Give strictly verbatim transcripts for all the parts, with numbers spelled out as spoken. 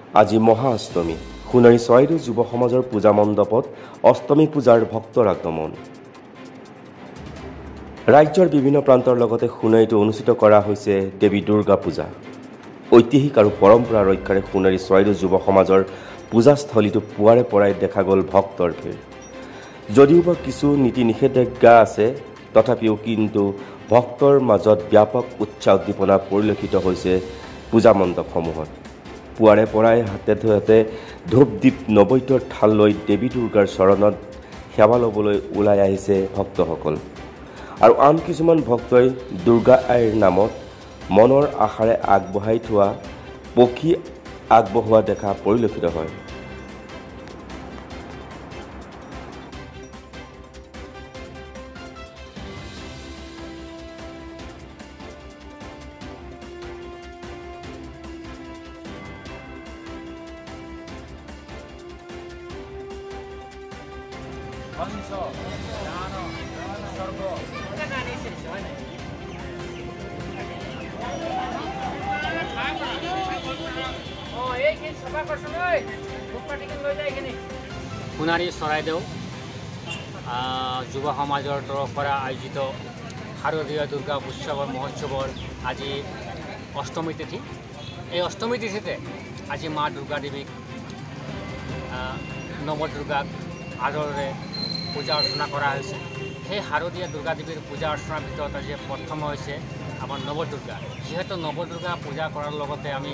আজি মহা অষ্টমী সোণাৰী চৰাইদেউ যুৱ সমাজৰ পূজা মণ্ডপত অষ্টমী পূজাৰ ভক্তৰ আগমন। ৰাজ্যৰ বিভিন্ন প্ৰান্তৰ লগতে সোণাৰীতো অনুষ্ঠিত কৰা হৈছে দেৱী দুৰ্গা পূজা। ঐতিহাসিক আৰু পৰম্পৰা ৰক্ষাৰে সোণাৰী চৰাইদেউ যুৱ সমাজৰ পূজাস্থলীটো পুৱাৰে পৰাই দেখা গ'ল ভক্তৰ ভিৰ। যদিওবা কিছু নীতি নিষেধাজ্ঞা আছে, তথাপিও কিন্তু ভক্তৰ মাজত ব্যাপক উৎসাহ উদ্দীপনা পৰিলক্ষিত হৈছে পূজা মণ্ডপসমূহত। পুৱাৰে পৰাই হাতে হাতে ধূপ দীপ নৈবেদ্যৰ থাল লৈ দেৱী দুৰ্গাৰ চৰণত সেৱা ল'বলৈ ওলাই আহিছে ভক্তসকল। আৰু আন কিছুমান ভক্তই দুৰ্গা আইৰ নামত মনৰ আশাৰে আগবঢ়াই থোৱা পক্ষী আগবঢ়োৱা দেখা পৰিলক্ষিত হয়। সোণাৰী চৰাইদেউ যুৱ সমাজৰ তৰফৰ পৰা আয়োজিত শাৰদীয় দুৰ্গা উৎসৱৰ মহোৎসৱৰ আজি অষ্টমী তিথি। এই অষ্টমী তিথিতে আজি মা দুৰ্গা দেৱীক নৱদুৰ্গাক আদৰেৰে পূজা অৰ্চনা কৰা হৈছে। সেই শাৰদীয় দুৰ্গা দেৱীৰ পূজা অৰ্চনাৰ ভিতৰত আজি প্ৰথম হৈছে আমাৰ নৱদুৰ্গা। যিহেতু নৱদুৰ্গা পূজা কৰাৰ লগতে আমি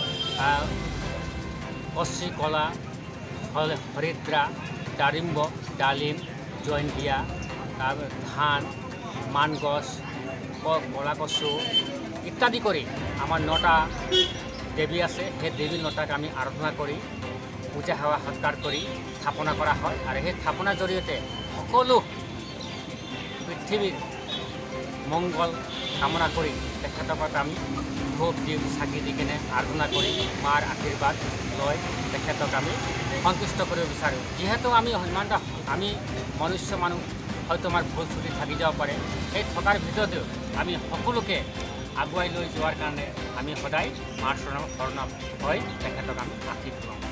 কচি কলা হৰিদ্ৰা দাৰিম্ব ডালিম জয়ন্তীয়া ধান মান গছ কলা কচু ইত্যাদি কৰি আমাৰ নটা দেৱী আছে। সেই দেৱী নটাক আমি আৰাধনা কৰি পূজা সেৱা সৎকাৰ কৰি স্থাপনা কৰা হয়। আৰু সেই স্থাপনাৰ জৰিয়তে সকলো পৃথিৱীৰ মংগল কামনা কৰি তেখেতক আমি ধূপ দিওঁ চাকি দি কিনে আৰাধনা কৰি মাৰ আশীৰ্বাদ লৈ তেখেতক আমি সন্তুষ্ট কৰিব বিচাৰোঁ। যিহেতু আমি সিমানটা আমি মনুষ্য মানুহ, হয়তো আমাৰ ভুল চুটি থাকি যাব পাৰে। সেই থকাৰ ভিতৰতেও আমি সকলোকে আগুৱাই লৈ যোৱাৰ কাৰণে আমি সদায় মাৰ চৰণত শৰণ হৈ তেখেতক আমি আশীৰ্বাদ দিওঁ।